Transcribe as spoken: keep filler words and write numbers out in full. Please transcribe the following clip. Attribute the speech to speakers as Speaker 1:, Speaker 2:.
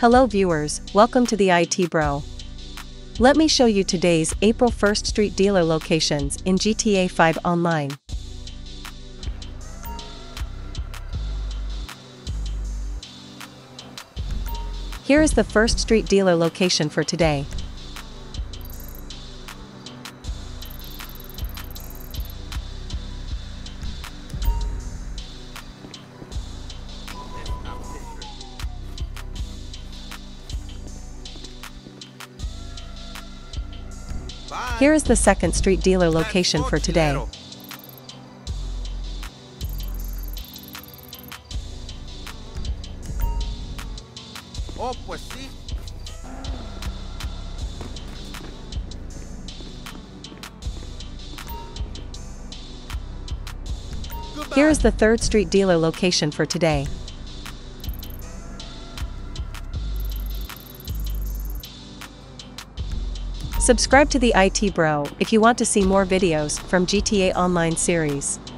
Speaker 1: Hello viewers, welcome to the I T Bro. Let me show you today's April first street dealer locations in G T A five Online. Here is the first street dealer location for today. Here is the second street dealer location for today.
Speaker 2: Oh, pues sí.
Speaker 1: Here is the third street dealer location for today. Subscribe to the I T Bro if you want to see more videos from G T A Online series.